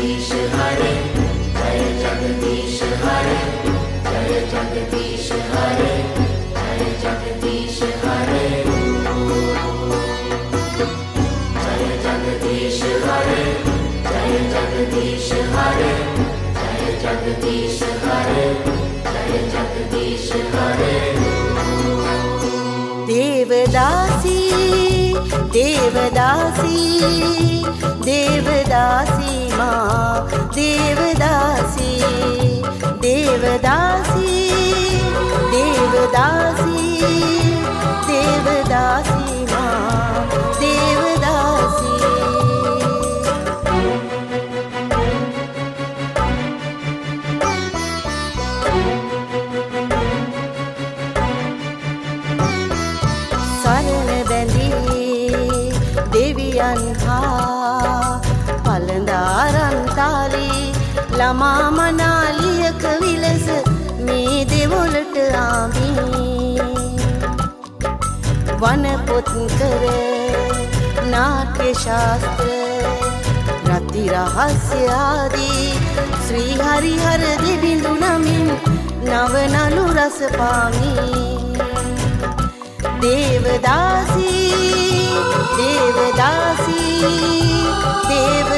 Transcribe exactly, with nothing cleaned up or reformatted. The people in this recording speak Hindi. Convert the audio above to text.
जगदीश हरे जय जगदीश हरे जय जगदीश हरे जय जगदीश हरे जय जगदीश हरे जय जगदीश हरे जय जगदीश हरे जय जगदीश हरे देवदासी देवदासी देवदासी माँ देवदासी देवदासी देवदासी देवदासी माँ देवदासी स्वर्ण बंदी देवियन हा पलंदारन ताली लमा मनालियक विलस මේ දෙවොලට ආවි වන පොත් කර නාට්‍ය ශාස්ත්‍ර රති රහස්‍ය ආදී ශ්‍රී හරිහර දෙවිඳු නමින් නව නළු රස පාමි देवदासी देवदासी देव